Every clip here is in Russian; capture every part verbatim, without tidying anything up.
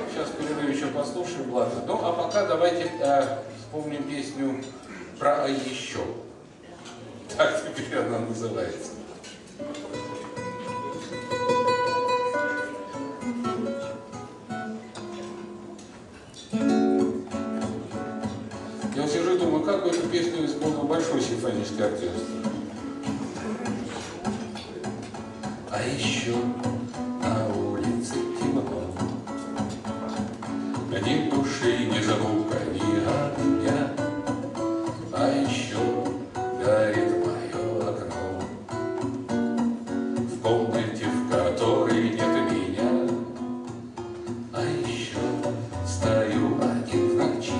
Сейчас перерыв еще послушаем, ладно. Ну, а пока давайте э, вспомним песню про «А еще». Так теперь она называется. Я сижу и думаю, как бы эту песню исполнил большой симфонический оркестр. А еще на улице темно, ни души, ни звука, ни огня. А еще горит мое окно в комнате, в которой нет меня. А еще стою один в ночи,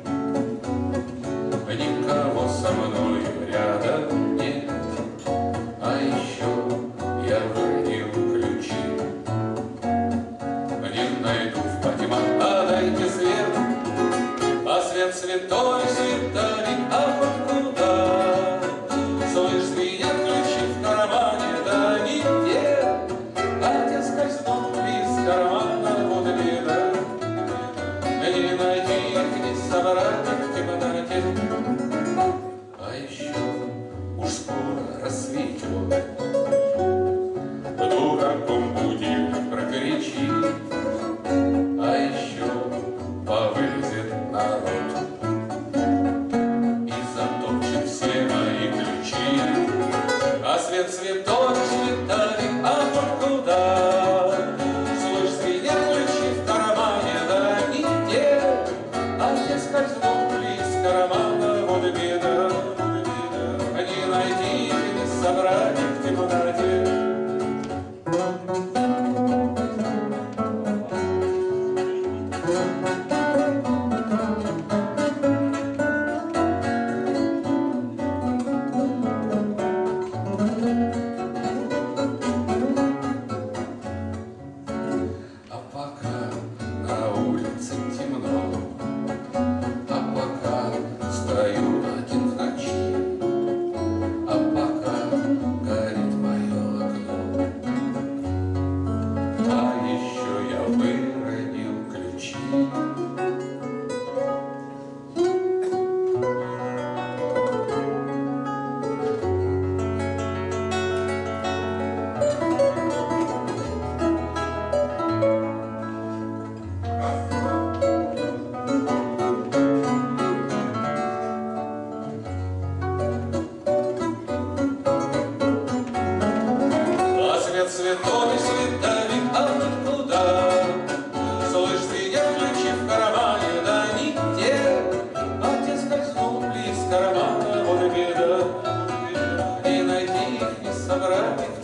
никого со мной рядом нет. А еще я выронил ключи, не найду в потьмах, а дайте свет. А свет святой, святари, а вот куда? Слышь, звенят ключи в кармане, да нигде. А те скользнули из кармана, вот беда. Не найти их, не собрать их в темноте. А еще уж скоро рассветет, дураком будильник прокричит. А еще повылезет народ и затопчет все мои ключи. А свет святой, святали, а вот куда? Слышь, звенят ключи в кармане, да нигде. А те скользнули из кармана, вот беда. Не найти их, не собрать их в темноте. А пока на улице темно, а пока стою один в ночи, а пока горит мое окно, а еще я выронил ключи. А свет святой, святали, а вот куда? Слышь, звенят ключи в кармане, да нигде. А те скользнули из кармана, вот беда. И найти их, не собрать их